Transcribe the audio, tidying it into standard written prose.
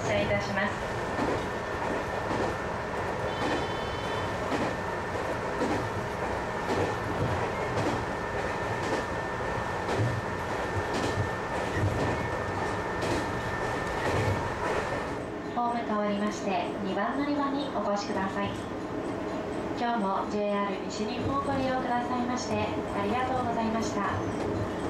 発車いたします。ホーム変わりまして2番乗り場にお越しください。今日も JR 西日本をご利用くださいましてありがとうございました。